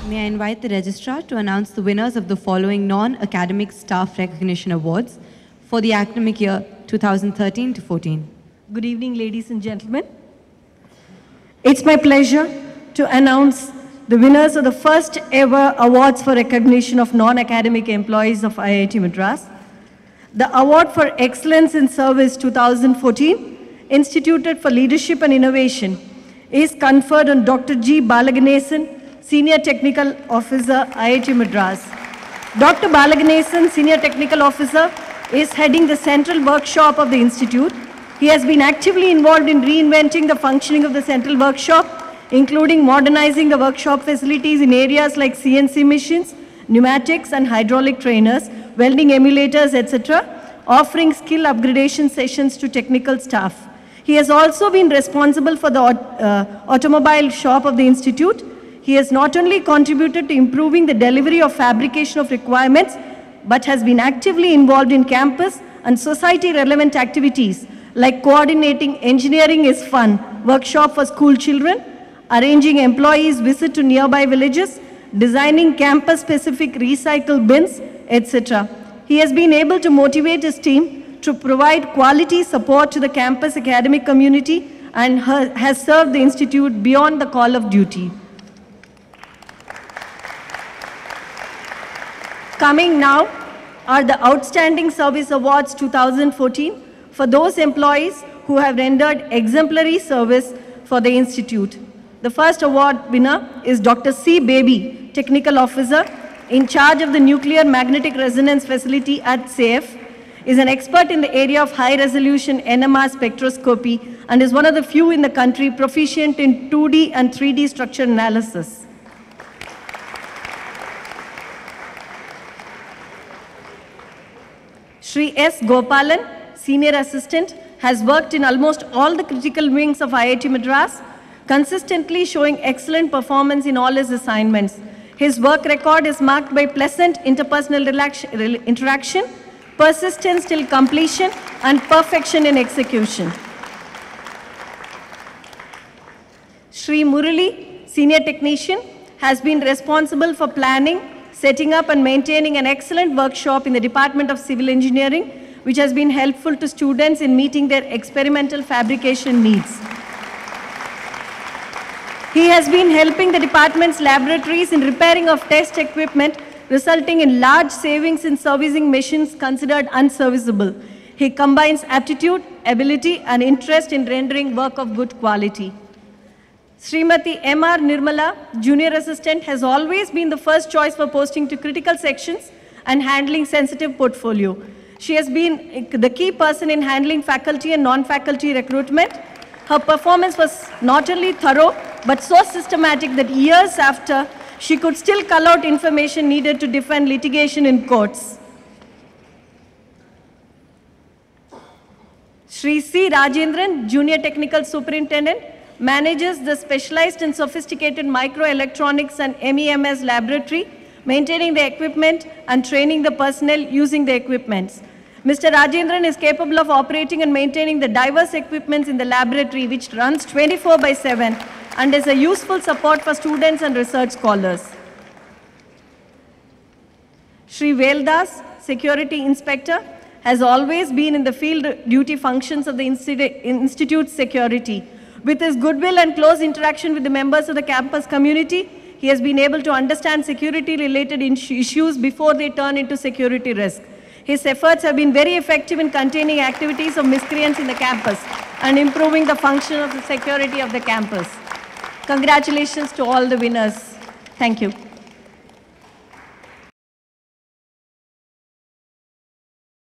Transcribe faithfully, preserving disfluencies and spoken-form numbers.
May I invite the registrar to announce the winners of the following non-academic staff recognition awards for the academic year two thousand thirteen to fourteen. Good evening, ladies and gentlemen. It's my pleasure to announce the winners of the first ever awards for recognition of non-academic employees of I I T Madras. The Award for Excellence in Service two thousand fourteen, instituted for leadership and innovation, is conferred on Doctor G. Balaganesan, Senior Technical Officer, I I T Madras. Doctor Balaganesan, Senior Technical Officer, is heading the central workshop of the institute. He has been actively involved in reinventing the functioning of the central workshop, including modernizing the workshop facilities in areas like C N C machines, pneumatics and hydraulic trainers, welding emulators, et cetera, offering skill upgradation sessions to technical staff. He has also been responsible for the uh, automobile shop of the institute. He has not only contributed to improving the delivery of fabrication of requirements, but has been actively involved in campus and society-relevant activities like coordinating Engineering is Fun workshop for school children, arranging employees' visit to nearby villages, designing campus-specific recycle bins, et cetera. He has been able to motivate his team to provide quality support to the campus academic community and has served the institute beyond the call of duty. Coming now are the Outstanding Service Awards two thousand fourteen for those employees who have rendered exemplary service for the institute. The first award winner is Doctor C. Baby, Technical Officer, in charge of the Nuclear Magnetic Resonance Facility at S A F, is an expert in the area of high-resolution N M R spectroscopy and is one of the few in the country proficient in two D and three D structure analysis. Shri S. Gopalan, Senior Assistant, has worked in almost all the critical wings of I I T Madras, consistently showing excellent performance in all his assignments. His work record is marked by pleasant interpersonal interaction, persistence till completion, and perfection in execution. Shri Murali, Senior Technician, has been responsible for planning, setting up and maintaining an excellent workshop in the Department of Civil Engineering, which has been helpful to students in meeting their experimental fabrication needs. He has been helping the department's laboratories in repairing of test equipment, resulting in large savings in servicing machines considered unserviceable. He combines aptitude, ability, and interest in rendering work of good quality. Srimati M R Nirmala, Junior Assistant, has always been the first choice for posting to critical sections and handling sensitive portfolio. She has been the key person in handling faculty and non-faculty recruitment. Her performance was not only thorough, but so systematic that years after, she could still cull out information needed to defend litigation in courts. Shri C. Rajendran, Junior Technical Superintendent, manages the specialized and sophisticated microelectronics and M E M S laboratory, maintaining the equipment and training the personnel using the equipments. Mister Rajendran is capable of operating and maintaining the diverse equipments in the laboratory, which runs twenty-four by seven and is a useful support for students and research scholars. Shri Veldas, Security Inspector, has always been in the field duty functions of the institute's security. With his goodwill and close interaction with the members of the campus community, he has been able to understand security-related issues before they turn into security risk. His efforts have been very effective in containing activities of miscreants in the campus and improving the function of the security of the campus. Congratulations to all the winners. Thank you.